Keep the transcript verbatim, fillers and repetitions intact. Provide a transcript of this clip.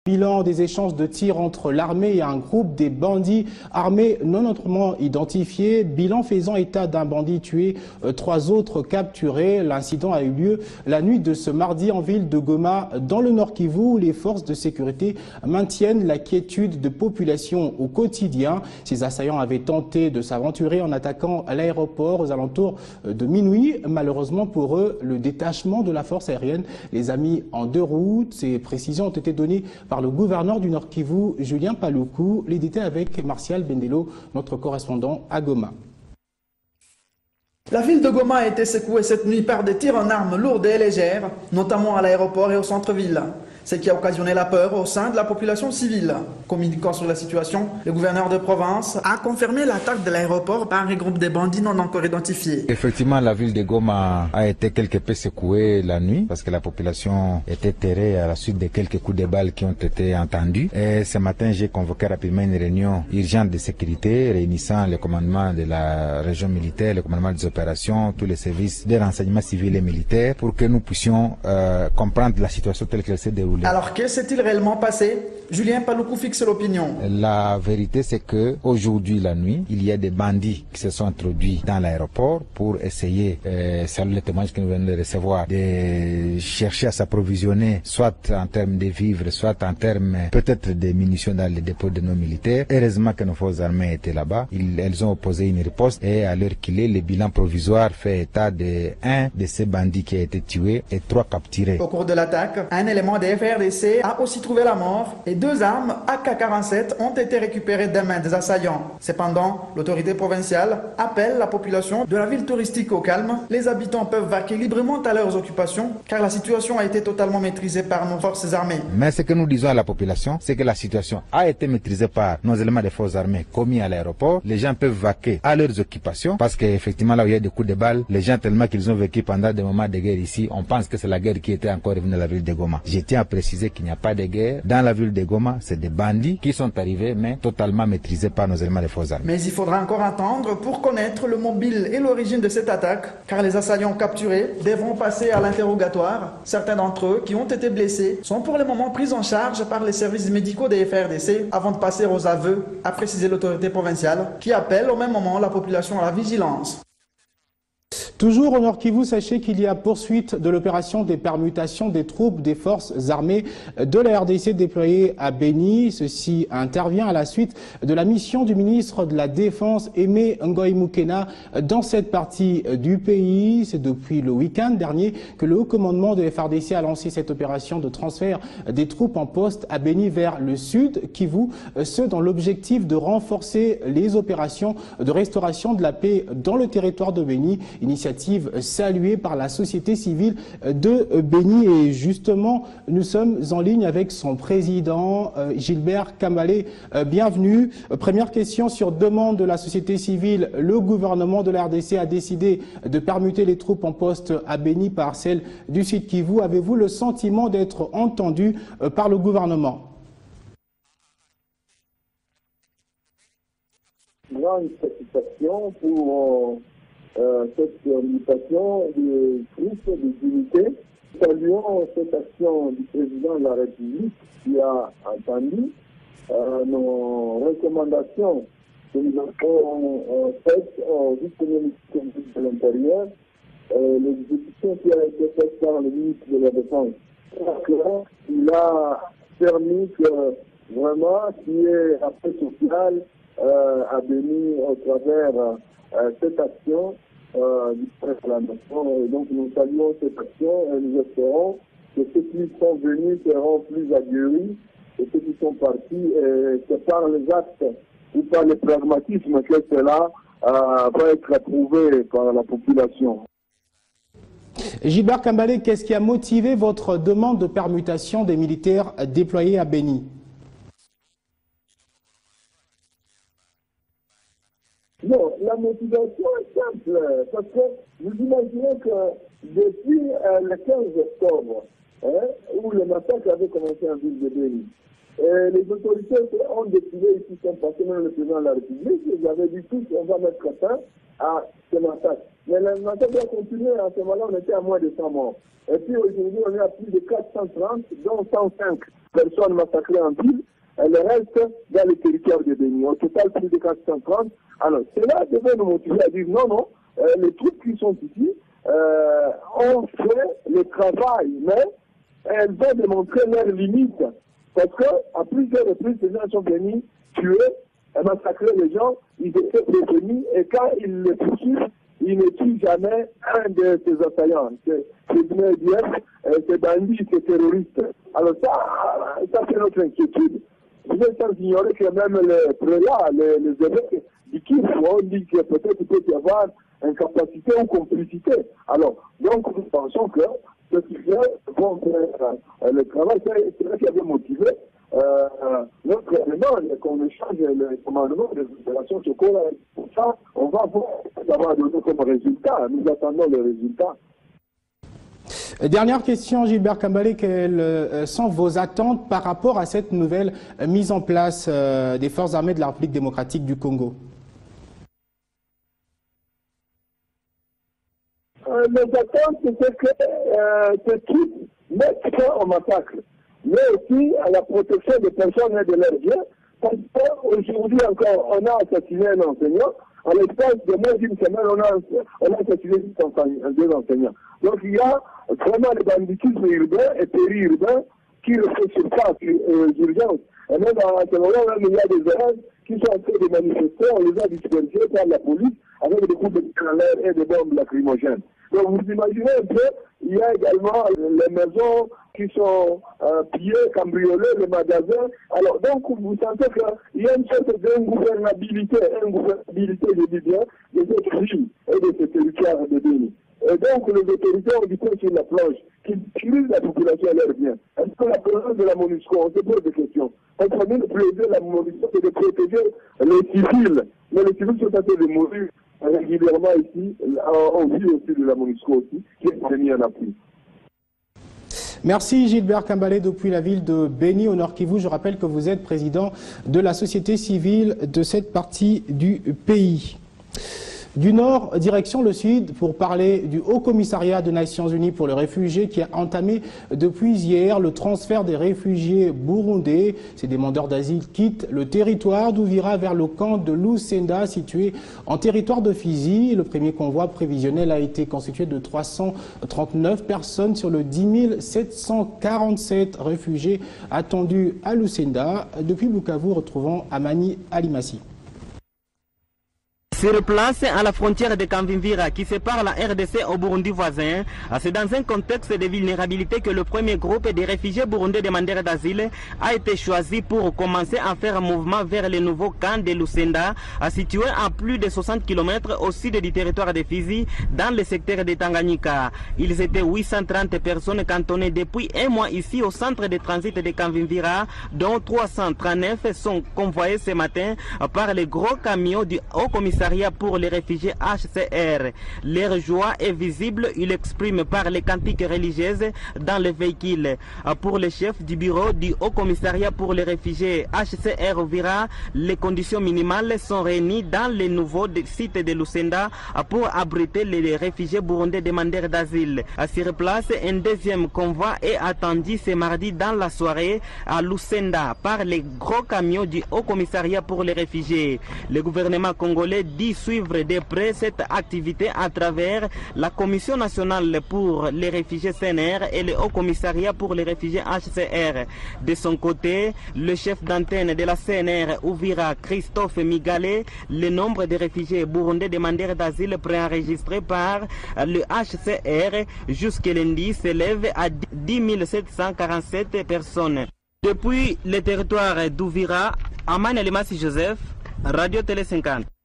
Bilan des échanges de tirs entre l'armée et un groupe des bandits armés non autrement identifiés. Bilan faisant état d'un bandit tué, euh, trois autres capturés. L'incident a eu lieu la nuit de ce mardi en ville de Goma, dans le Nord Kivu, où les forces de sécurité maintiennent la quiétude de population au quotidien. Ces assaillants avaient tenté de s'aventurer en attaquant l'aéroport aux alentours de minuit. Malheureusement pour eux, le détachement de la force aérienne les a mis en deux routes. Ces précisions ont été données par le gouverneur du Nord Kivu, Julien Paluku. Les détails avec Martial Bendelo, notre correspondant à Goma. La ville de Goma a été secouée cette nuit par des tirs en armes lourdes et légères, notamment à l'aéroport et au centre-ville, ce qui a occasionné la peur au sein de la population civile. Communiquant sur la situation, le gouverneur de province a confirmé l'attaque de l'aéroport par un groupe de bandits non encore identifiés. Effectivement, la ville de Goma a été quelque peu secouée la nuit parce que la population était terrée à la suite de quelques coups de balles qui ont été entendus. Et ce matin, j'ai convoqué rapidement une réunion urgente de sécurité réunissant le commandement de la région militaire, le commandement des opérations, tous les services de renseignement civil et militaire pour que nous puissions euh, comprendre la situation telle qu'elle s'est déroulée. Alors, que s'est-il réellement passé? Julien Paluku fixe l'opinion. La vérité, c'est que aujourd'hui, la nuit, il y a des bandits qui se sont introduits dans l'aéroport pour essayer, euh, selon les témoignages que nous venons de recevoir, de chercher à s'approvisionner, soit en termes de vivres, soit en termes peut-être de munitions dans les dépôts de nos militaires. Heureusement que nos forces armées étaient là-bas. Ils, elles ont opposé une riposte et à l'heure qu'il est, le bilan provisoire fait état de un de ces bandits qui a été tué et trois capturés. Au cours de l'attaque, un élément des F R D C a aussi trouvé la mort et deux armes A K quarante-sept ont été récupérées des mains des assaillants. Cependant, l'autorité provinciale appelle la population de la ville touristique au calme. Les habitants peuvent vaquer librement à leurs occupations car la situation a été totalement maîtrisée par nos forces armées. Mais ce que nous disons à la population, c'est que la situation a été maîtrisée par nos éléments des forces armées commis à l'aéroport. Les gens peuvent vaquer à leurs occupations parce qu'effectivement là où il y a des coups de balles, les gens tellement qu'ils ont vécu pendant des moments de guerre ici, on pense que c'est la guerre qui était encore revenue à la ville de Goma. Je tiens à préciser qu'il n'y a pas de guerre. Dans la ville de Goma, c'est des bandits qui sont arrivés, mais totalement maîtrisés par nos éléments de forces armées. Mais il faudra encore attendre pour connaître le mobile et l'origine de cette attaque, car les assaillants capturés devront passer à l'interrogatoire. Certains d'entre eux qui ont été blessés sont pour le moment pris en charge par les services médicaux des F R D C avant de passer aux aveux, a précisé l'autorité provinciale, qui appelle au même moment la population à la vigilance. Toujours au Nord Kivu, sachez qu'il y a poursuite de l'opération des permutations des troupes des forces armées de la R D C déployées à Beni. Ceci intervient à la suite de la mission du ministre de la Défense, Aimé Ngoï Moukena, dans cette partie du pays. C'est depuis le week-end dernier que le haut commandement de F R D C a lancé cette opération de transfert des troupes en poste à Beni vers le sud Kivu, ce dans l'objectif de renforcer les opérations de restauration de la paix dans le territoire de Beni. Initiative saluée par la société civile de Beni. Et justement, nous sommes en ligne avec son président, euh, Gilbert Kambalé. Euh, bienvenue. Euh, première question sur demande de la société civile. Le gouvernement de la R D C a décidé de permuter les troupes en poste à Beni par celles du Sud Kivu. Avez-vous le sentiment d'être entendu euh, par le gouvernement? Grande satisfaction pour Euh, cette mutation des troupes, des unités. Saluons cette action du président de la République qui a entendu euh, nos recommandations que nous avons euh, faites au vice-ministre de l'Intérieur, euh, l'exécution qui a été faite par le ministre de la Défense. Il a permis que vraiment qu'il y ait un paix sociale euh, à Beni au travers Euh, cette action euh, du président de la nation. Et donc nous saluons cette action et nous espérons que ceux qui sont venus seront plus aguerris et ceux qui sont partis, et c'est par les actes ou par le pragmatisme que cela euh, va être approuvé par la population. Gilbert Kambalé, qu'est-ce qui a motivé votre demande de permutation des militaires déployés à Beni? Non, la motivation est simple, parce que nous imaginons que depuis euh, le quinze octobre, hein, où le massacre avait commencé en ville de Beni, les autorités ont décidé, ici sont passés, même le président de la République, ils avaient dit tous, on va mettre fin à ce massacre. Mais l'animateur doit continuer. À ce moment-là, on était à moins de cent morts. Et puis aujourd'hui, on est à plus de quatre cent trente, dont cent cinq personnes massacrées en ville. Et le reste dans le territoire de Béni. Au total, plus de quatre cent trente. Alors, cela devait nous motiver à dire non, non, euh, les troupes qui sont ici euh, ont fait le travail, mais elles ont démontré leurs limites. Parce qu'à plusieurs reprises, les gens sont venus tuer et massacrer les gens, ils étaient prévenus, et quand ils les poursuivent, ils ne tuent jamais un de ces assaillants. C'est ces bandits, ces terroristes. Alors ça, ça c'est notre inquiétude. Vous êtes sans ignorer que même les prélats, les, les évêques du Kivu ont dit que peut-être il peut y avoir incapacité ou complicité. Alors, donc nous pensons que ce qui fait bon, euh, le travail, c'est vrai qui avait motivé euh, notre gouvernement, qu'on échange le commandement des opérations secours. Pour ça, on va voir ce que ça va donner comme résultat. Nous attendons les résultats. Dernière question, Gilbert Kambale, quelles sont vos attentes par rapport à cette nouvelle mise en place des forces armées de la République démocratique du Congo? Euh, les attentes, c'est que euh, ce type mette fin au massacre, mais aussi à la protection des personnes et de leurs biens. Parce qu'aujourd'hui encore, on a assassiné un enseignant. En l'espace de moins d'une semaine, on a, on a assassiné deux enseignants. Donc il y a vraiment le banditisme urbain et périurbain qui refait surface euh, d'urgence. Et même à ce moment-là, il y a des erreurs qui sont en train de manifester, on les a dispersés par la police avec des coups de canard et des bombes lacrymogènes. Donc vous imaginez un peu, il y a également les maisons qui sont euh, pillées, cambriolées, les magasins. Alors donc vous sentez qu'il y a une sorte d'ingouvernabilité, ingouvernabilité, je dis bien, de cette ville et de ce territoire de Béni. Et donc les autorités ont dit quoi sur la planche, qui utilisent la population à leur bien. Est-ce que la présence de la MONUSCO, on se pose des questions. Parce qu'on le plaisir de la MONUSCO, c'est de protéger les civils. Mais les civils sont en train de mourir régulièrement ici, en vue aussi de la MONUSCO aussi, qui est mis en appui. Merci Gilbert Kambale depuis la ville de Béni au Nord Kivu. Je rappelle que vous êtes président de la société civile de cette partie du pays. Du nord, direction le sud, pour parler du Haut Commissariat des Nations Unies pour les réfugiés qui a entamé depuis hier le transfert des réfugiés burundais. Ces demandeurs d'asile quittent le territoire d'Ouvira vers le camp de Lusenda situé en territoire de Fizi. Le premier convoi prévisionnel a été constitué de trois cent trente-neuf personnes sur le dix mille sept cent quarante-sept réfugiés attendus à Lusenda. Depuis Bukavu, retrouvons Amani Alimassi. Sur place, à la frontière de Kavimvira qui sépare la R D C au Burundi voisin, c'est dans un contexte de vulnérabilité que le premier groupe des réfugiés burundais demandeurs d'asile a été choisi pour commencer à faire un mouvement vers le nouveau camp de Lusenda, situé à plus de soixante kilomètres au sud du territoire de Fizi, dans le secteur de Tanganyika. Ils étaient huit cent trente personnes cantonnées depuis un mois ici au centre de transit de Kavimvira, dont trois cent trente-neuf sont convoyés ce matin par les gros camions du Haut Commissariat pour les réfugiés H C R. Leur joie est visible, ils l'expriment par les cantiques religieuses dans les véhicules. Pour le chef du bureau du Haut Commissariat pour les réfugiés H C R Ouvira, les conditions minimales sont réunies dans le nouveau site de Lusenda pour abriter les réfugiés burundais demandeurs d'asile. Sur place, un deuxième convoi est attendu ce mardi dans la soirée à Lusenda par les gros camions du Haut Commissariat pour les réfugiés. Le gouvernement congolais dit suivre de près cette activité à travers la Commission nationale pour les réfugiés C N R et le Haut Commissariat pour les réfugiés H C R. De son côté, le chef d'antenne de la C N R Ouvira, Christophe Migale, le nombre de réfugiés burundais demandeurs d'asile préenregistrés par le H C R jusqu'à lundi s'élève à dix mille sept cent quarante-sept personnes. Depuis le territoire d'Ouvira, Aman Elimasi Joseph, Radio Télé cinquante.